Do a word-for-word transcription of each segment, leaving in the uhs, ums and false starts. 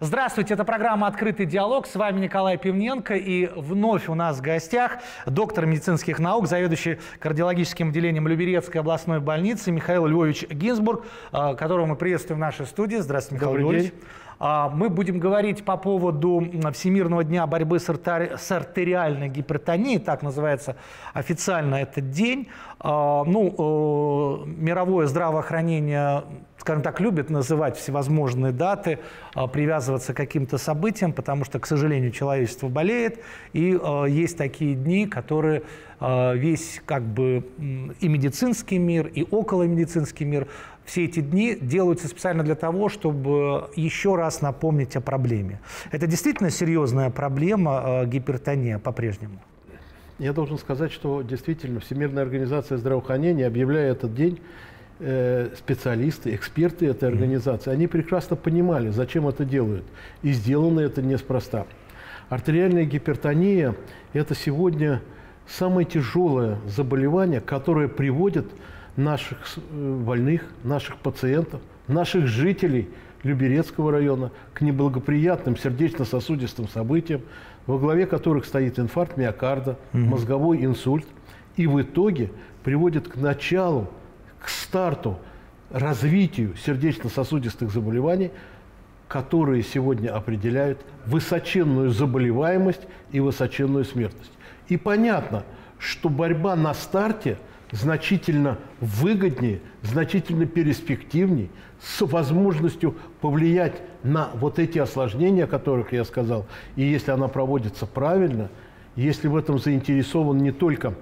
Здравствуйте, это программа «Открытый диалог». С вами Николай Пивненко. И вновь у нас в гостях доктор медицинских наук, заведующий кардиологическим отделением Люберецкой областной больницы Михаил Львович Гинзбург, которого мы приветствуем в нашей студии. Здравствуйте, Михаил Добрый Львович. Мы будем говорить по поводу Всемирного дня борьбы с, артери... с артериальной гипертонией, так называется официально этот день. Ну, мировое здравоохранение, скажем так, любит называть всевозможные даты, привязываться к каким-то событиям, потому что, к сожалению, человечество болеет, и есть такие дни, которые весь как бы и медицинский мир, и околомедицинский мир, все эти дни делаются специально для того, чтобы еще раз напомнить о проблеме. Это действительно серьезная проблема, гипертония по-прежнему? Я должен сказать, что действительно Всемирная организация здравоохранения, объявляя этот день, специалисты, эксперты этой организации, они прекрасно понимали, зачем это делают. И сделано это неспроста. Артериальная гипертония – это сегодня самое тяжелое заболевание, которое приводит наших больных, наших пациентов, наших жителей Люберецкого района к неблагоприятным сердечно-сосудистым событиям, во главе которых стоит инфаркт миокарда, мозговой инсульт, и в итоге приводит к началу, к старту, развитию сердечно-сосудистых заболеваний, которые сегодня определяют высоченную заболеваемость и высоченную смертность. И понятно, что борьба на старте значительно выгоднее, значительно перспективнее, с возможностью повлиять на вот эти осложнения, о которых я сказал. И если она проводится правильно, если в этом заинтересован не только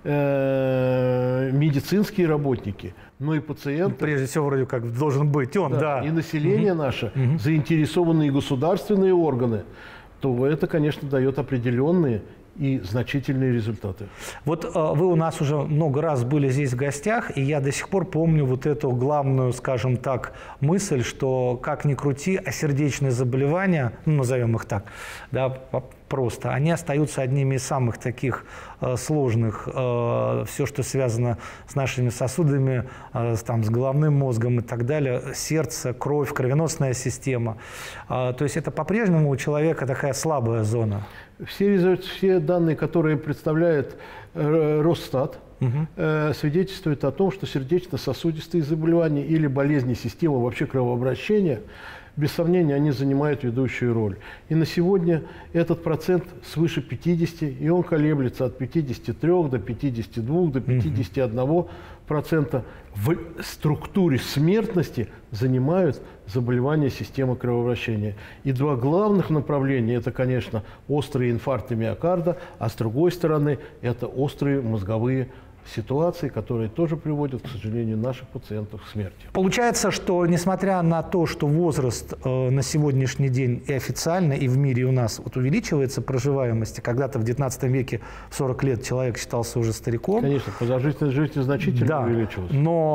э, медицинские работники, но и пациенты. Прежде всего, вроде как должен быть он, да. да. И население угу. наше, угу. заинтересованные государственные органы, то это, конечно, дает определенные и значительные результаты. Вот э, вы у нас уже много раз были здесь в гостях, и я до сих пор помню вот эту главную, скажем так, мысль, что как ни крути, а сердечные заболевания, ну, назовем их так, да, просто, они остаются одними из самых таких э, сложных. Э, все, что связано с нашими сосудами, э, с, там, с головным мозгом и так далее, сердце, кровь, кровеносная система. Э, то есть это по-прежнему у человека такая слабая зона. Все, все данные, которые представляет э, Росстат, угу. э, свидетельствуют о том, что сердечно-сосудистые заболевания или болезни системы вообще кровообращения, без сомнения, они занимают ведущую роль. И на сегодня этот процент свыше пятидесяти, и он колеблется от пятидесяти трёх до пятидесяти двух, до пятидесяти одного процента. В структуре смертности занимают заболевания системы кровообращения. И два главных направления – это, конечно, острые инфаркты миокарда, а с другой стороны – это острые мозговые ситуации, которые тоже приводят, к сожалению, наших пациентов к смерти. Получается, что несмотря на то, что возраст э, на сегодняшний день и официально, и в мире у нас вот увеличивается проживаемость, когда-то в девятнадцатом веке в сорок лет человек считался уже стариком. Конечно, продолжительность жизни значительно да, увеличилась.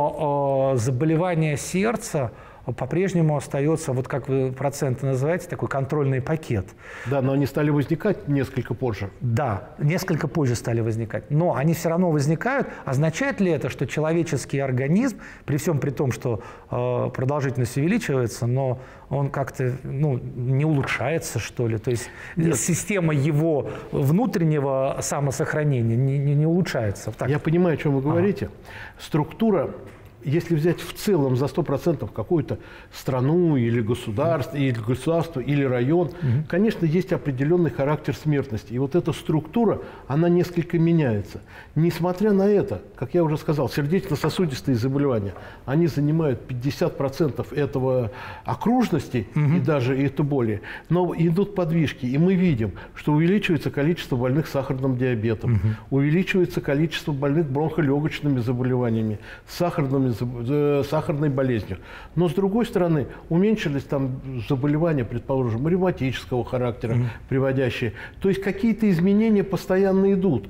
Но э, заболевание сердца по-прежнему остается, вот как вы проценты называете, такой контрольный пакет. Да, но они стали возникать несколько позже. Да, несколько позже стали возникать. Но они все равно возникают. Означает ли это, что человеческий организм, при всем при том, что э, продолжительность увеличивается, но он как-то ну, не улучшается, что ли? То есть Нет. система его внутреннего самосохранения не, не, не улучшается. Так. Я понимаю, о чем вы говорите. Ага. Структура... Если взять в целом за сто процентов какую-то страну или государство, или, государство, или район, угу. конечно, есть определенный характер смертности. И вот эта структура, она несколько меняется. Несмотря на это, как я уже сказал, сердечно-сосудистые заболевания, они занимают пятьдесят процентов этого окружности, угу. и даже и это более. Но идут подвижки, и мы видим, что увеличивается количество больных сахарным диабетом, угу. увеличивается количество больных бронхолегочными заболеваниями, сахарными сахарной болезнью. Но, с другой стороны, уменьшились там заболевания, предположим, ревматического характера, mm-hmm. приводящие. То есть какие-то изменения постоянно идут.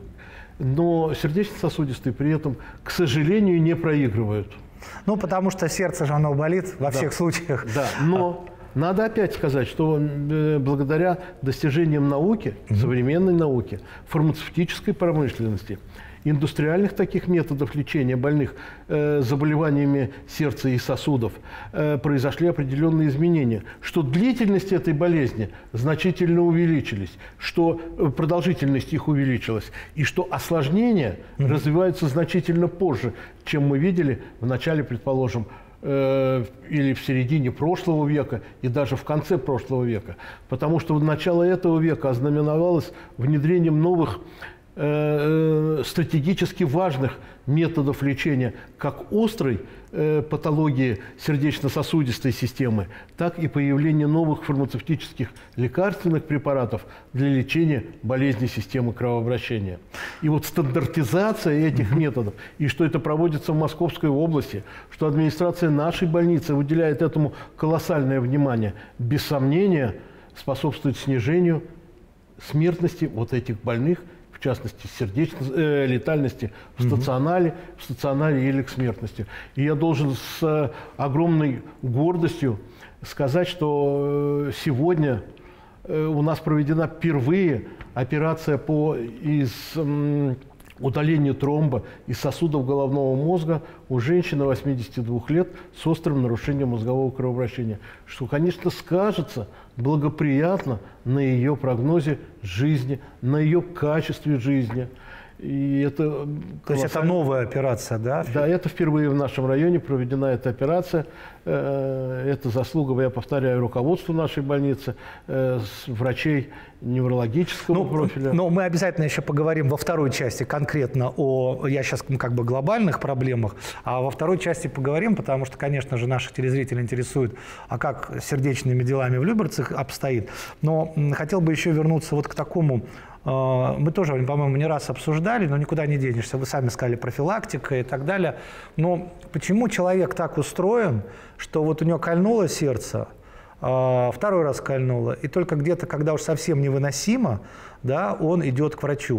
Но сердечно-сосудистые при этом, к сожалению, не проигрывают. Ну, потому что сердце же оно болит во да. всех случаях. Да, но... Надо опять сказать, что э, благодаря достижениям науки, mm-hmm. современной науки, фармацевтической промышленности индустриальных таких методов лечения больных э, заболеваниями сердца и сосудов э, произошли определенные изменения, что длительность этой болезни значительно увеличились, что продолжительность их увеличилась, и что осложнения mm-hmm. развиваются значительно позже, чем мы видели в начале, предположим, или в середине прошлого века, и даже в конце прошлого века. Потому что начало этого века ознаменовалось внедрением новых э, стратегически важных методов лечения как острой э, патологии сердечно-сосудистой системы, так и появление новых фармацевтических лекарственных препаратов для лечения болезней системы кровообращения. И вот стандартизация этих mm-hmm. методов, и что это проводится в Московской области, что администрация нашей больницы выделяет этому колоссальное внимание, без сомнения способствует снижению смертности вот этих больных, в частности, сердечной э, летальности в стационаре, mm-hmm. в стационаре или к смертности. И я должен с э, огромной гордостью сказать, что э, сегодня э, у нас проведена впервые операция по из, э, удалению тромба из сосудов головного мозга у женщины восьмидесяти двух лет с острым нарушением мозгового кровообращения, что, конечно, скажется благоприятно на ее прогнозе жизни, на ее качестве жизни. И это То есть это новая операция, да? Да, это впервые в нашем районе проведена эта операция. Это заслуга, я повторяю, руководству нашей больницы, врачей неврологического ну, профиля. Но мы обязательно еще поговорим во второй части конкретно о, я сейчас как бы глобальных проблемах, а во второй части поговорим, потому что, конечно же, наших телезрителей интересует, а как с сердечными делами в Люберцах обстоит. Но хотел бы еще вернуться вот к такому. Мы тоже, по-моему, не раз обсуждали, но никуда не денешься. Вы сами сказали, профилактика и так далее. Но почему человек так устроен, что вот у него кольнуло сердце, второй раз кольнуло, и только где-то, когда уж совсем невыносимо, да, он идет к врачу.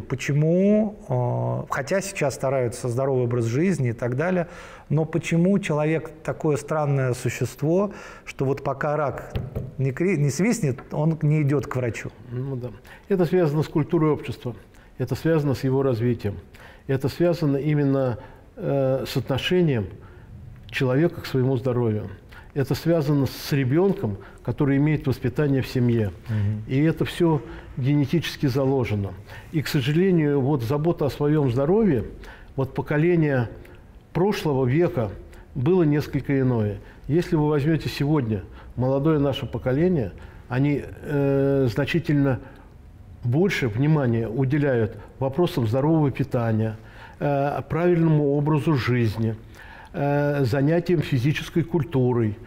Почему, хотя сейчас стараются здоровый образ жизни и так далее, но почему человек такое странное существо, что вот пока рак не, кри... не свистнет, он не идет к врачу? Ну, да. Это связано с культурой общества, это связано с его развитием, это связано именно э, с отношением человека к своему здоровью. Это связано с ребенком, который имеет воспитание в семье. Угу. И это все генетически заложено. И, к сожалению, вот забота о своем здоровье, вот поколение прошлого века было несколько иное. Если вы возьмете сегодня молодое наше поколение, они э, значительно больше внимания уделяют вопросам здорового питания, э, правильному образу жизни, занятием физической культурой.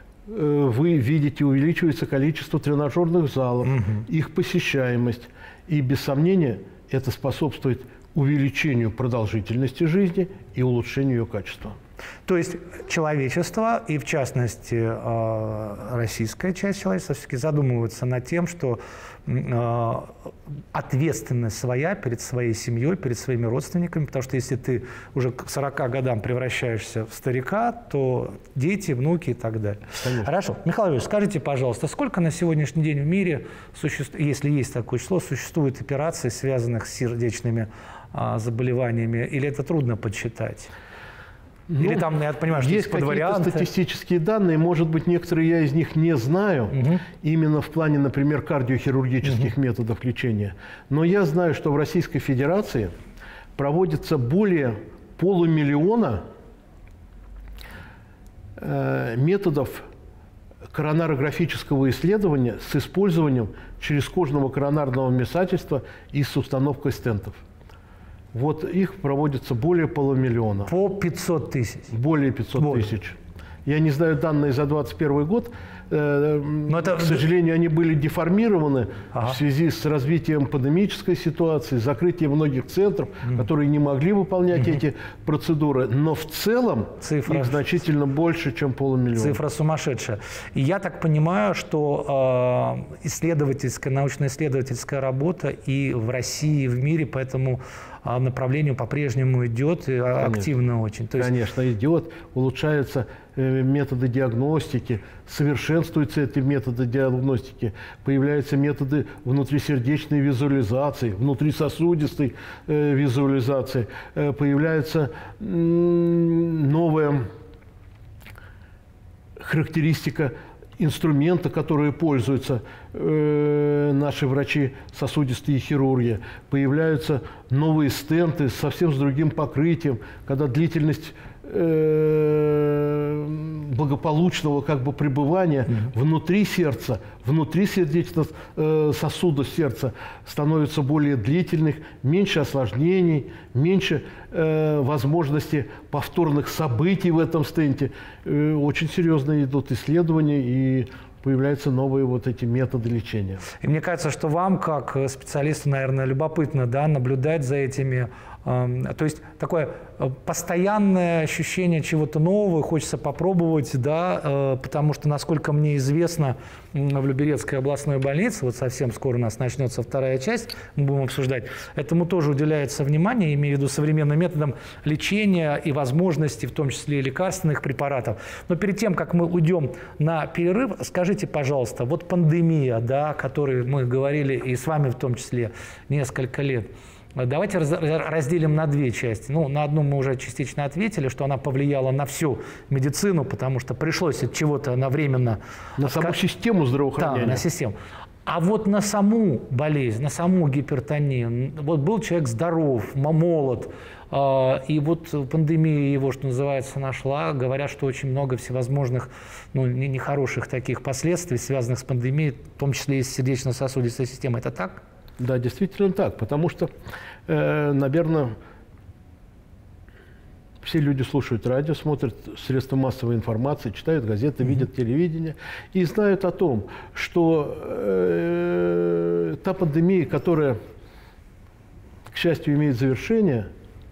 Вы видите, увеличивается количество тренажерных залов, угу. их посещаемость. И, без сомнения, это способствует увеличению продолжительности жизни и улучшению ее качества. То есть человечество, и в частности российская часть человечества, все-таки задумывается над тем, что ответственность своя перед своей семьей, перед своими родственниками, потому что если ты уже к сорока годам превращаешься в старика, то дети, внуки и так далее. Конечно. Хорошо. Михаил Ильич, скажите, пожалуйста, сколько на сегодняшний день в мире, существует, если есть такое число, существует операций, связанных с сердечными а, заболеваниями, или это трудно подсчитать? Ну, или там, я понимаю, что есть какие-то статистические данные, может быть, некоторые я из них не знаю, угу. именно в плане, например, кардиохирургических угу. методов лечения. Но я знаю, что в Российской Федерации проводится более полумиллиона э, методов коронарографического исследования с использованием черезкожного коронарного вмешательства и с установкой стентов. Вот их проводится более полумиллиона. По пятьсот тысяч? Более пятисот тысяч. Я не знаю данные за двадцать первый год. Но это... К сожалению, они были деформированы ага. в связи с развитием пандемической ситуации, закрытием многих центров, mm. которые не могли выполнять mm-hmm. эти процедуры. Но в целом Цифра... их значительно больше, чем полумиллиона. Цифра сумасшедшая. И я так понимаю, что э, исследовательская, научно-исследовательская работа и в России, и в мире по этому направлению по-прежнему идет, и Конечно. активно очень. То есть... Конечно, идет, улучшаются методы диагностики, совершенствуются эти методы диагностики, появляются методы внутрисердечной визуализации, внутрисосудистой визуализации, появляется новая характеристика инструмента, которые пользуются э, наши врачи, сосудистые хирурги. Появляются новые стенты совсем с другим покрытием, когда длительность э, благополучного как бы пребывания mm-hmm. внутри сердца, внутри сердечного э, сосуда сердца становится более длительных, меньше осложнений, меньше э, возможности повторных событий в этом стенте. Э, очень серьезно идут исследования, и появляются новые вот эти методы лечения. И мне кажется, что вам, как специалисту, наверное, любопытно, да, наблюдать за этими. Э, то есть такое постоянное ощущение чего-то нового, хочется попробовать, да, э, потому что, насколько мне известно, в Люберецкой областной больнице, вот совсем скоро у нас начнется вторая часть, мы будем обсуждать, этому тоже уделяется внимание, имею в виду современным методам лечения и возможности, в том числе и лекарственных препаратов. Но перед тем, как мы уйдем на перерыв, скажите, пожалуйста, вот пандемия, да, о которой мы говорили и с вами в том числе несколько лет, давайте разделим на две части. Ну, на одну мы уже частично ответили, что она повлияла на всю медицину, потому что пришлось от чего-то одновременно... На саму систему здравоохранения. Да, на систему. А вот на саму болезнь, на саму гипертонию, вот был человек здоров, молод, и вот пандемия его, что называется, нашла, говорят, что очень много всевозможных, ну, нехороших таких последствий, связанных с пандемией, в том числе и с сердечно-сосудистой системой. Это так? Да, действительно так, потому что, э, наверное, все люди слушают радио, смотрят средства массовой информации, читают газеты, mm-hmm. видят телевидение и знают о том, что э, та пандемия, которая, к счастью, имеет завершение,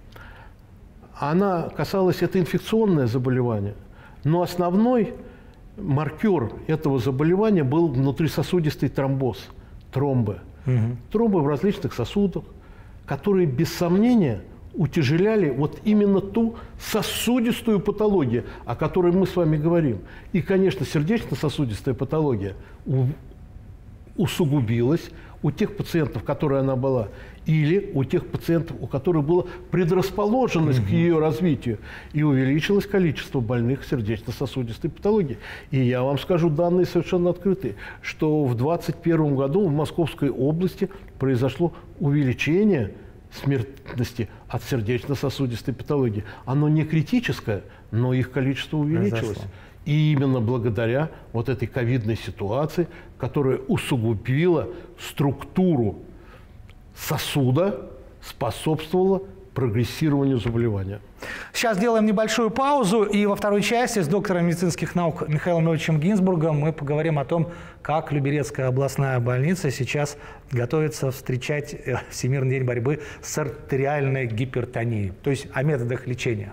она касалась, это инфекционное заболевание, но основной маркер этого заболевания был внутрисосудистый тромбоз, тромбы. Угу. Тромбы в различных сосудах, которые, без сомнения, утяжеляли вот именно ту сосудистую патологию, о которой мы с вами говорим. И, конечно, сердечно-сосудистая патология усугубилась у тех пациентов, которые она была, или у тех пациентов, у которых была предрасположенность угу. к ее развитию, и увеличилось количество больных сердечно-сосудистой патологии. И я вам скажу данные совершенно открытые, что в двадцать первом году в Московской области произошло увеличение смертности от сердечно-сосудистой патологии. Оно не критическое, но их количество увеличилось. Произошло. И именно благодаря вот этой ковидной ситуации, которая усугубила структуру сосуда, способствовала прогрессированию заболевания. Сейчас делаем небольшую паузу, и во второй части с доктором медицинских наук Михаилом Львовичем Гинзбургом мы поговорим о том, как Люберецкая областная больница сейчас готовится встречать Всемирный день борьбы с артериальной гипертонией, то есть о методах лечения.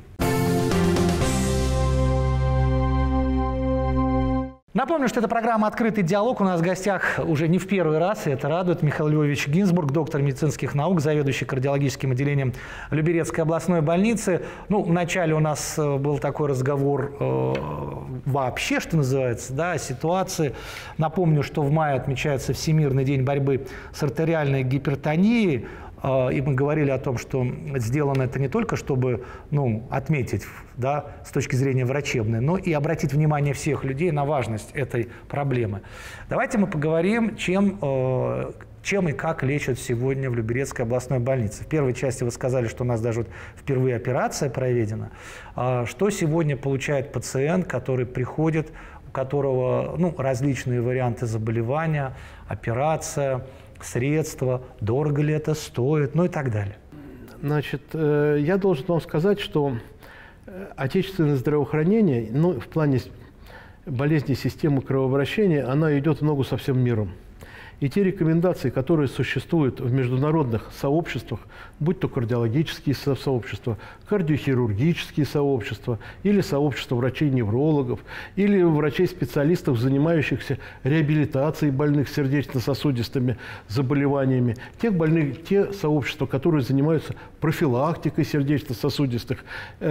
Напомню, что это программа «Открытый диалог». У нас в гостях уже не в первый раз, и это радует, Михаил Львович Гинзбург, доктор медицинских наук, заведующий кардиологическим отделением Люберецкой областной больницы. Ну, вначале у нас был такой разговор э, вообще, что называется, да, о ситуации. Напомню, что в мае отмечается Всемирный день борьбы с артериальной гипертонией. И мы говорили о том, что сделано это не только, чтобы, ну, отметить, да, с точки зрения врачебной, но и обратить внимание всех людей на важность этой проблемы. Давайте мы поговорим, чем, чем и как лечат сегодня в Люберецкой областной больнице. В первой части вы сказали, что у нас даже вот впервые операция проведена. Что сегодня получает пациент, который приходит, у которого, ну, различные варианты заболевания, операция, средства, дорого ли это стоит, ну и так далее. Значит, я должен вам сказать, что отечественное здравоохранение, ну, в плане болезни системы кровообращения, она идет в ногу со всем миром. И те рекомендации, которые существуют в международных сообществах, будь то кардиологические сообщества, кардиохирургические сообщества, или сообщества врачей-неврологов, или врачей-специалистов, занимающихся реабилитацией больных сердечно-сосудистыми заболеваниями, тех больных, те сообщества, которые занимаются профилактикой сердечно-сосудистых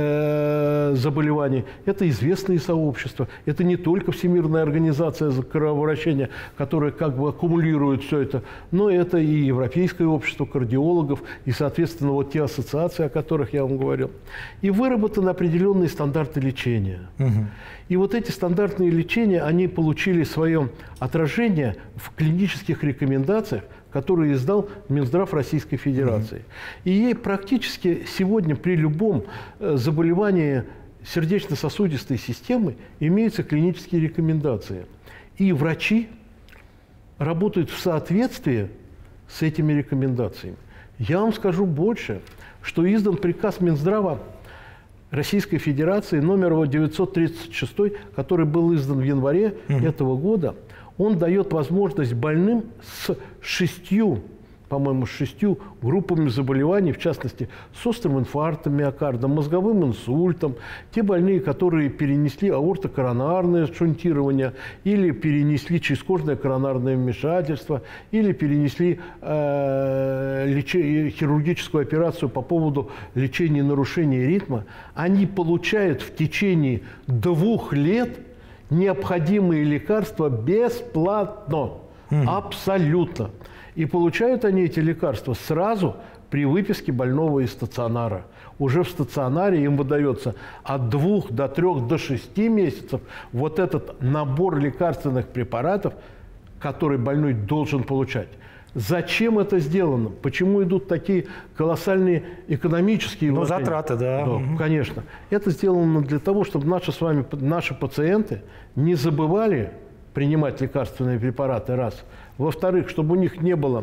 э, заболеваний, это известные сообщества, это не только Всемирная организация кровообращения, которая как бы аккумулирует все это, но это и Европейское общество кардиологов, и, соответственно, вот те ассоциации, о которых я вам говорил. И выработаны определенные стандарты лечения. Угу. И вот эти стандартные лечения, они получили свое отражение в клинических рекомендациях, которые издал Минздрав Российской Федерации. Mm-hmm. И ей практически сегодня при любом заболевании сердечно-сосудистой системы имеются клинические рекомендации. И врачи работают в соответствии с этими рекомендациями. Я вам скажу больше, что издан приказ Минздрава Российской Федерации номер девятьсот тридцать шесть, который был издан в январе mm-hmm. этого года. Он дает возможность больным с шестью, по-моему, с шестью группами заболеваний, в частности, с острым инфарктом миокарда, мозговым инсультом, те больные, которые перенесли аортокоронарное шунтирование, или перенесли через-кожное коронарное вмешательство, или перенесли э, лечи- хирургическую операцию по поводу лечения нарушения ритма, они получают в течение двух лет необходимые лекарства бесплатно, mm-hmm. абсолютно. И получают они эти лекарства сразу при выписке больного из стационара. Уже в стационаре им выдается от двух до трех до шести месяцев вот этот набор лекарственных препаратов, который больной должен получать. Зачем это сделано? Почему идут такие колоссальные экономические вложения? Ну, затраты, да. Да, угу. Конечно. Это сделано для того, чтобы наши с вами, наши пациенты не забывали принимать лекарственные препараты, раз. Во-вторых, чтобы у них не было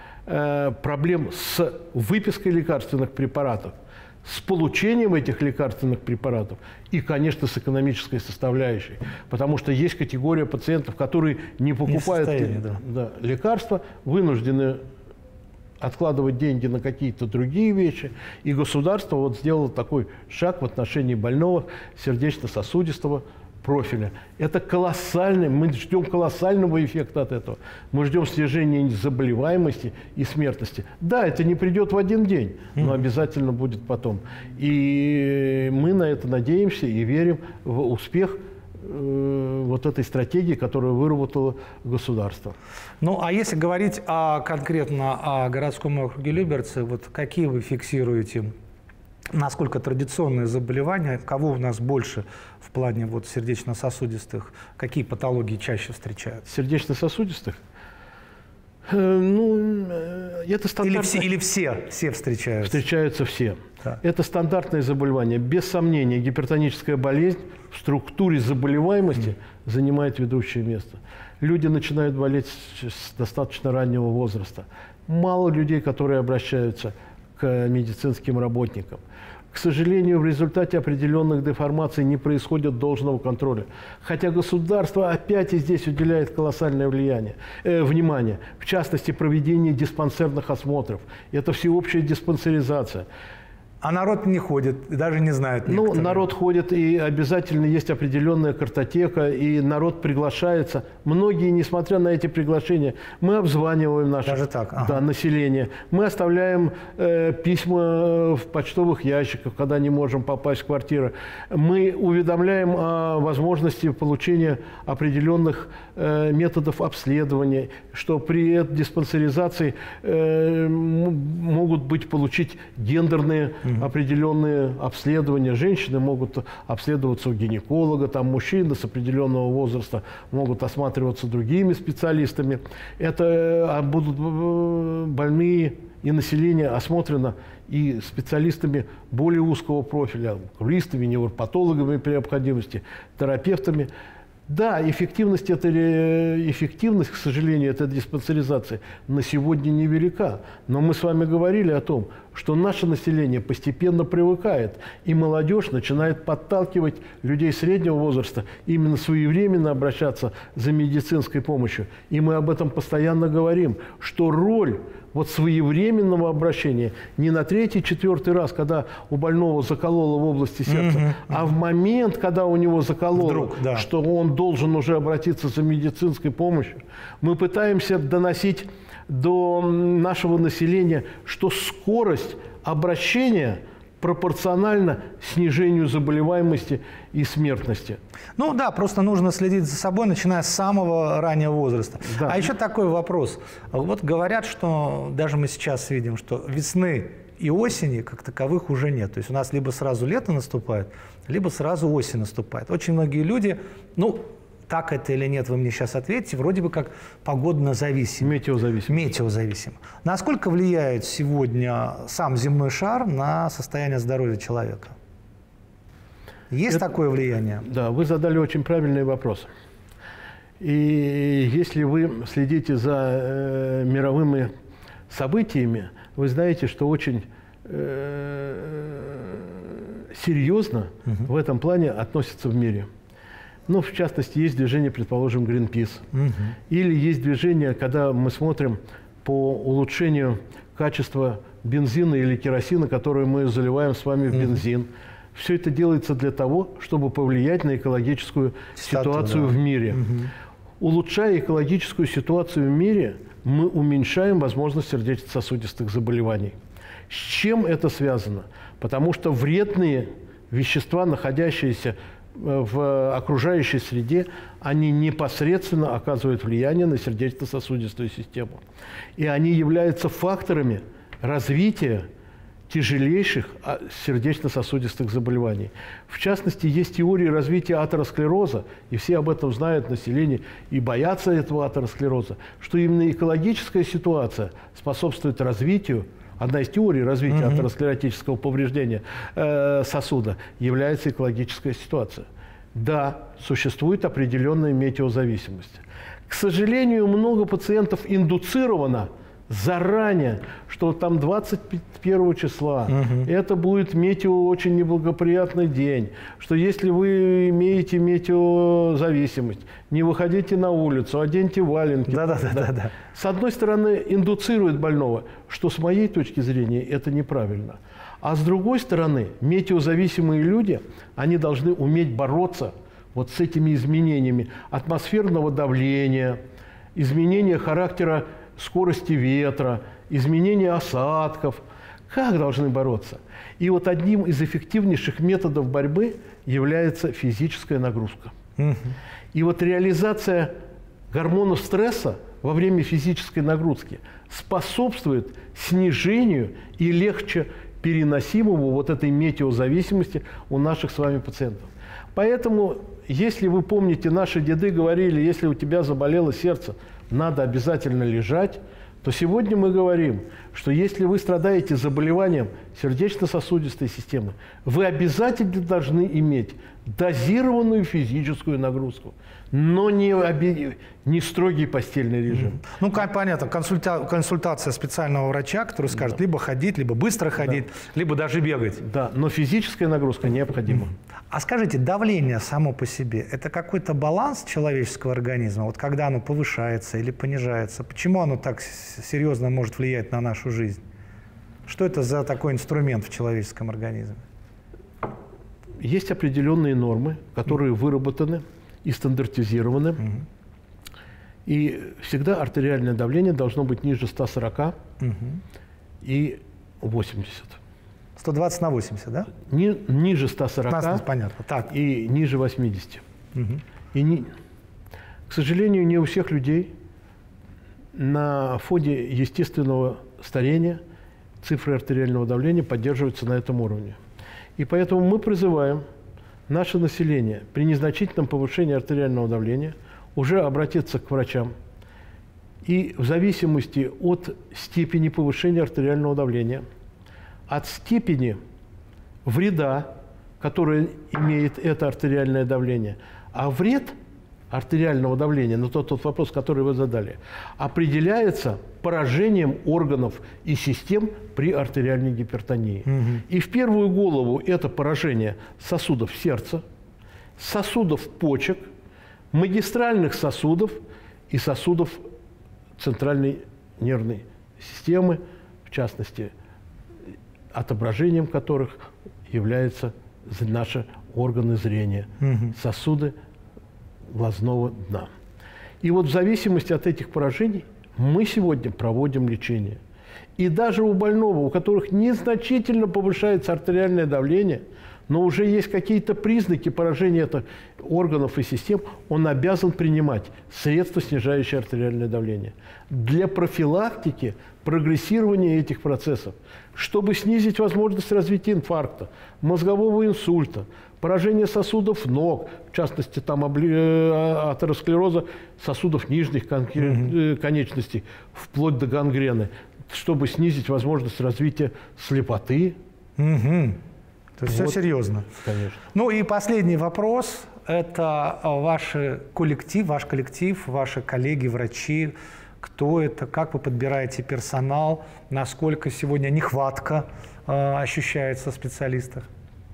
э, проблем с выпиской лекарственных препаратов, с получением этих лекарственных препаратов и, конечно, с экономической составляющей. Потому что есть категория пациентов, которые не покупают не да. Да, лекарства, вынуждены откладывать деньги на какие-то другие вещи. И государство вот сделало такой шаг в отношении больного сердечно-сосудистого профиля. Это колоссальный, мы ждем колоссального эффекта от этого. Мы ждем снижения заболеваемости и смертности. Да, это не придет в один день, но обязательно будет потом. И мы на это надеемся и верим в успех э, вот этой стратегии, которую выработало государство. Ну, а если говорить о, конкретно о городском округе Люберцы, вот какие вы фиксируете, насколько традиционные заболевания, кого у нас больше в плане вот сердечно-сосудистых, какие патологии чаще встречаются? Сердечно-сосудистых? Э, ну, э, это стандартное... Или все, или все, все встречаются? Встречаются все. Да. Это стандартное заболевание. Без сомнения, гипертоническая болезнь в структуре заболеваемости mm. занимает ведущее место. Люди начинают болеть с достаточно раннего возраста. Мало людей, которые обращаются к медицинским работникам. К сожалению, в результате определенных деформаций не происходит должного контроля. Хотя государство опять и здесь уделяет колоссальное влияние, э, внимание. В частности, проведение диспансерных осмотров. Это всеобщая диспансеризация. А народ не ходит, даже не знает. Ну, народ ходит, и обязательно есть определенная картотека, и народ приглашается. Многие, несмотря на эти приглашения, мы обзваниваем наше даже так? Ага. Да, население. Мы оставляем э, письма в почтовых ящиках, когда не можем попасть в квартиру. Мы уведомляем о возможности получения определенных э, методов обследования, что при диспансеризации э, могут быть получить гендерные определенные обследования. Женщины могут обследоваться у гинеколога, там мужчины с определенного возраста могут осматриваться другими специалистами. Это будут больные и население осмотрено и специалистами более узкого профиля, окулистами, невропатологами при необходимости, терапевтами. Да, эффективность, это, эффективность, к сожалению, этой диспансеризации на сегодня невелика. Но мы с вами говорили о том, что наше население постепенно привыкает, и молодежь начинает подталкивать людей среднего возраста именно своевременно обращаться за медицинской помощью. И мы об этом постоянно говорим, что роль вот своевременного обращения не на третий, четвертый раз, когда у больного закололо в области сердца, mm-hmm. а в момент, когда у него закололо, Вдруг, да. что он должен уже обратиться за медицинской помощью. Мы пытаемся доносить до нашего населения, что скорость обращения пропорционально снижению заболеваемости и смертности. Ну да, просто нужно следить за собой, начиная с самого раннего возраста. Да. А еще такой вопрос. Вот говорят, что даже мы сейчас видим, что весны и осени как таковых уже нет. То есть у нас либо сразу лето наступает, либо сразу осень наступает. Очень многие люди, ну, так это или нет, вы мне сейчас ответите, вроде бы как погодно зависим. Метеозависим. Метеозависим. Насколько влияет сегодня сам земной шар на состояние здоровья человека? Есть это, такое влияние? Да, вы задали очень правильный вопрос. И если вы следите за э, мировыми событиями, вы знаете, что очень э, серьезно угу. в этом плане относятся в мире. Ну, в частности, есть движение, предположим, Greenpeace. Угу. Или есть движение, когда мы смотрим по улучшению качества бензина или керосина, который мы заливаем с вами в бензин. Угу. Все это делается для того, чтобы повлиять на экологическую Стату, ситуацию да. в мире. Угу. Улучшая экологическую ситуацию в мире, мы уменьшаем возможность сердечно-сосудистых заболеваний. С чем это связано? Потому что вредные вещества, находящиеся в окружающей среде, они непосредственно оказывают влияние на сердечно-сосудистую систему. И они являются факторами развития тяжелейших сердечно-сосудистых заболеваний. В частности, есть теории развития атеросклероза, и все об этом знают, население, и боятся этого атеросклероза, что именно экологическая ситуация способствует развитию. Одна из теорий развития mm-hmm. атеросклеротического повреждения э, сосуда является экологическая ситуация. Да, существует определенная метеозависимость. К сожалению, много пациентов индуцировано заранее, что там двадцать первого числа угу. это будет метео очень неблагоприятный день, что если вы имеете метеозависимость, не выходите на улицу, оденьте валенки. Да, да, да, да, да. С одной стороны, индуцирует больного, что с моей точки зрения это неправильно. А с другой стороны, метеозависимые люди, они должны уметь бороться вот с этими изменениями атмосферного давления, изменения характера скорости ветра, изменения осадков. Как должны бороться? И вот одним из эффективнейших методов борьбы является физическая нагрузка. Угу. И вот реализация гормонов стресса во время физической нагрузки способствует снижению и легче переносимому вот этой метеозависимости у наших с вами пациентов. Поэтому, если вы помните, наши деды говорили, если у тебя заболело сердце, надо обязательно лежать, то сегодня мы говорим, что если вы страдаете заболеванием сердечно-сосудистой системы, вы обязательно должны иметь дозированную физическую нагрузку, но не, оби... не строгий постельный режим. Ну, как понятно, консульта... консультация специального врача, который скажет да. либо ходить, либо быстро ходить, да. либо даже бегать. Да, но физическая нагрузка необходима. А скажите, давление само по себе – это какой-то баланс человеческого организма? Вот когда оно повышается или понижается? Почему оно так серьезно может влиять на нашу жизнь? Что это за такой инструмент в человеческом организме? Есть определенные нормы, которые выработаны и стандартизированы. Угу. И всегда артериальное давление должно быть ниже ста сорока угу. и восьмидесяти. сто двадцать на восемьдесят, да? Ни, ниже ста сорока пятнадцать, понятно. Так. И ниже восьмидесяти. Угу. И не, к сожалению, не у всех людей на фоне естественного старения цифры артериального давления поддерживаются на этом уровне. И поэтому мы призываем наше население при незначительном повышении артериального давления уже обратиться к врачам. И в зависимости от степени повышения артериального давления, от степени вреда, который имеет это артериальное давление, а вред артериального давления, на тот, тот вопрос, который вы задали, определяется поражением органов и систем при артериальной гипертонии. Угу. И в первую голову это поражение сосудов сердца, сосудов почек, магистральных сосудов и сосудов центральной нервной системы, в частности, отображением которых являются наши органы зрения, угу. сосуды глазного дна. И вот в зависимости от этих поражений мы сегодня проводим лечение. И даже у больного, у которых незначительно повышается артериальное давление, но уже есть какие-то признаки поражения этих органов и систем, он обязан принимать средства, снижающие артериальное давление. Для профилактики прогрессирования этих процессов, чтобы снизить возможность развития инфаркта, мозгового инсульта, поражения сосудов ног, в частности, там, атеросклероза сосудов нижних кон mm-hmm. конечностей, вплоть до гангрены, чтобы снизить возможность развития слепоты. Mm-hmm. То есть вот. Все серьезно. Конечно. Ну и последний вопрос. Это ваш коллектив, ваш коллектив, ваши коллеги, врачи. Кто это, как вы подбираете персонал, насколько сегодня нехватка э, ощущается в специалистах?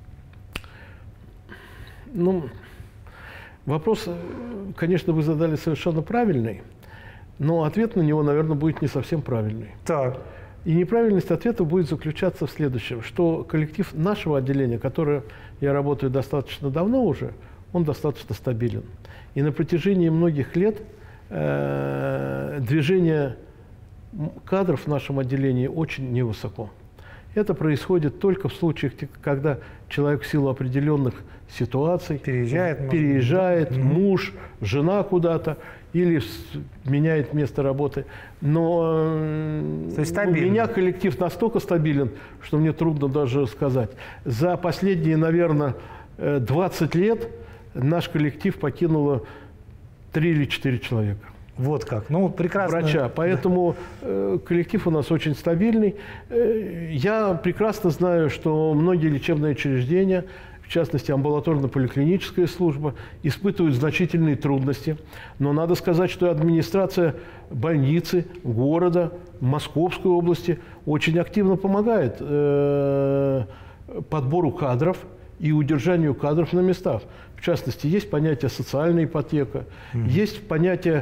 Ну, вопрос, конечно, вы задали совершенно правильный, но ответ на него, наверное, будет не совсем правильный. Так. И неправильность ответа будет заключаться в следующем, что коллектив нашего отделения, которое я работаю достаточно давно уже, он достаточно стабилен. И на протяжении многих лет э, движение кадров в нашем отделении очень невысоко. Это происходит только в случаях, когда человек в силу определенных ситуаций переезжает, переезжает mm-hmm. муж, жена куда-то или меняет место работы. Но у меня коллектив настолько стабилен, что мне трудно даже сказать. За последние, наверное, двадцать лет наш коллектив покинуло три или четыре человека. Вот как. Ну, прекрасно. Врача. Поэтому э, коллектив у нас очень стабильный. Э, я прекрасно знаю, что многие лечебные учреждения, в частности, амбулаторно-поликлиническая служба, испытывают значительные трудности. Но надо сказать, что администрация больницы, города, Московской области очень активно помогает э, подбору кадров и удержанию кадров на местах. В частности, есть понятие социальная ипотека, mm-hmm. есть понятие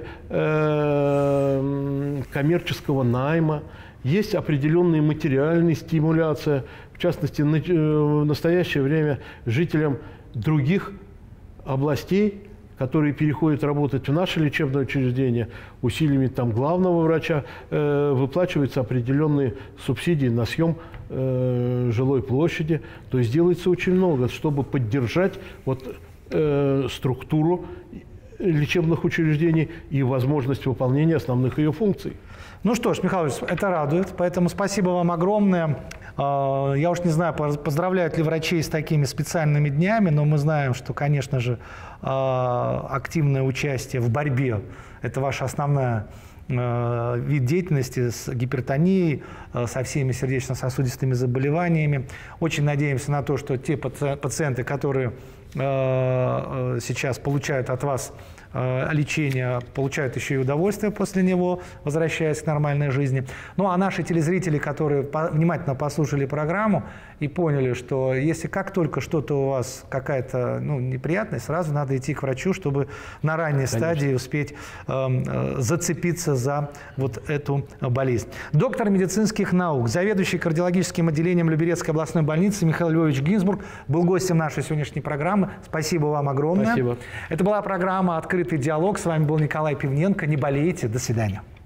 э, коммерческого найма, есть определенная материальная стимуляция. В частности, на, э, в настоящее время жителям других областей, которые переходят работать в наше лечебное учреждение, усилиями там, главного врача, э, выплачиваются определенные субсидии на съем э, жилой площади. То есть делается очень много, чтобы поддержать вот, э, структуру лечебных учреждений и возможность выполнения основных ее функций. Ну что ж, Михаил Ильич, это радует, поэтому спасибо вам огромное. Я уж не знаю, поздравляют ли врачей с такими специальными днями, но мы знаем, что, конечно же, активное участие в борьбе – это ваша основная вид деятельности с гипертонией, со всеми сердечно-сосудистыми заболеваниями. Очень надеемся на то, что те пациенты, которые сейчас получают от вас лечение, получают еще и удовольствие после него, возвращаясь к нормальной жизни. Ну а наши телезрители, которые внимательно послушали программу и поняли, что если как только что-то у вас какая-то ну, неприятность, сразу надо идти к врачу, чтобы на ранней Конечно. стадии успеть э, зацепиться за вот эту болезнь. Доктор медицинских наук, заведующий кардиологическим отделением Люберецкой областной больницы Михаил Львович Гинзбург был гостем нашей сегодняшней программы. Спасибо вам огромное. Спасибо. Это была программа «Открытый диалог». С вами был Николай Пивненко. Не болейте. До свидания.